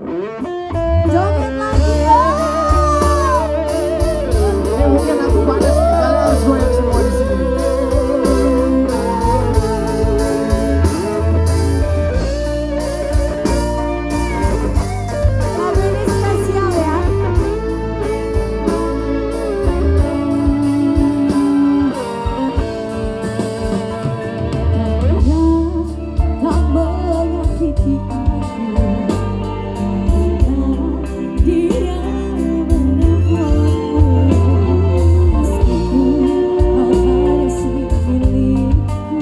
Joget lagi ya. Mungkin aku panas nih, kalian harus goyang semua di sini. Lagu ini spesial ya. Tak menyakiti aku. Dia menemukanmu. Meskipun kau harus milikku,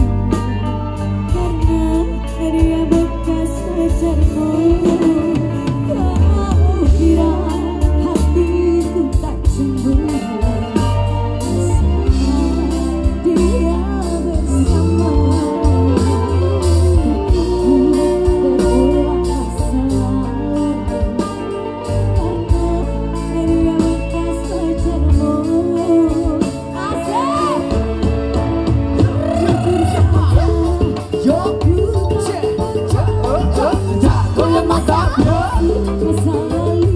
karena dia bekas pacarmu. Kau kira hatiku tak cemburu saat dia bersama. Terulang masa lalu karena dia bekas pacarmu. Asik. Yo, goyang mata. Masa lalu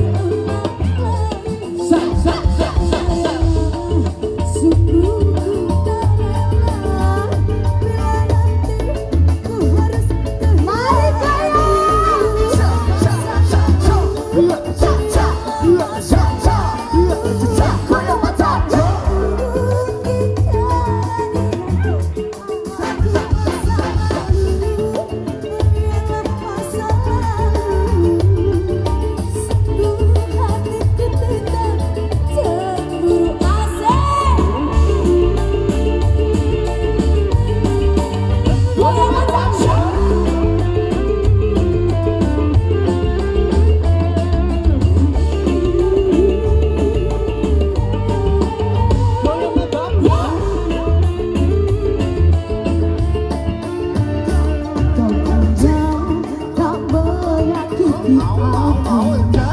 terulang lagi. Sungguh ku tak rela bila nanti ku harus tak menyakiti aku.